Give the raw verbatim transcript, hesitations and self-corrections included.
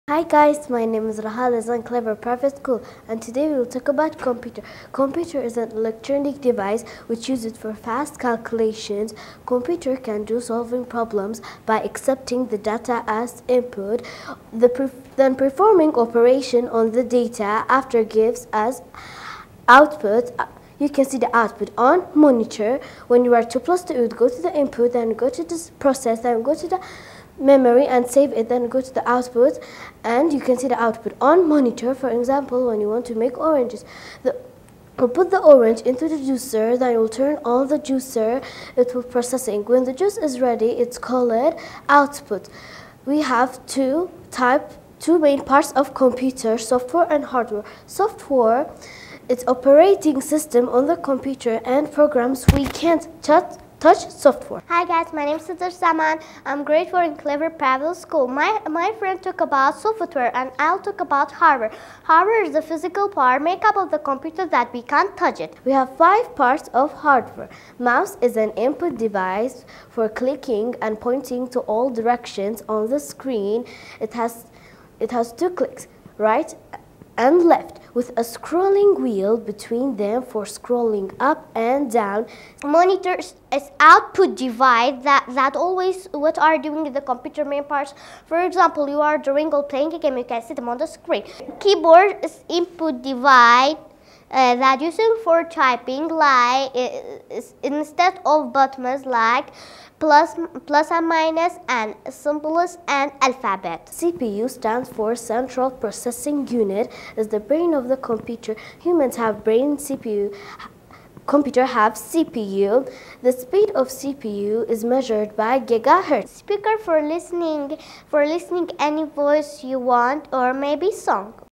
Hi guys, my name is Rahal Azan Clever Private School, and today we will talk about computer. Computer is an electronic device which uses for fast calculations. Computer can do solving problems by accepting the data as input, the pre then performing operation on the data after gives as output. You can see the output on monitor. When you are to plus two, you would go to the input, then go to this process, then go to the memory and save it, then go to the output, and you can see the output on monitor. For example, when you want to make oranges, the We'll put the orange into the juicer, then you'll turn on the juicer, it will processing. When the juice is ready, it's called output. We have two type, two main parts of computer, software and hardware. Software, it's operating system on the computer and programs we can't touch. Touch software. Hi guys, my name is Siddhar Saman. I'm grade four in Clever Private School. My, my friend talk about software and I'll talk about hardware. Hardware is the physical part made up of the computer that we can't touch it. We have five parts of hardware. Mouse is an input device for clicking and pointing to all directions on the screen. It has, it has two clicks, right and left, with a scrolling wheel between them for scrolling up and down. Monitor is output device that, that always what are doing the computer main parts. For example, you are drawing or playing a game, you can see them on the screen. Keyboard is input device uh, that using for typing, like uh, instead of buttons like plus, plus and minus and symbols and alphabet. C P U stands for Central Processing Unit. Is the brain of the computer. Humans have brain, C P U. Computer have C P U. The speed of C P U is measured by gigahertz. Speaker for listening, for listening any voice you want or maybe song.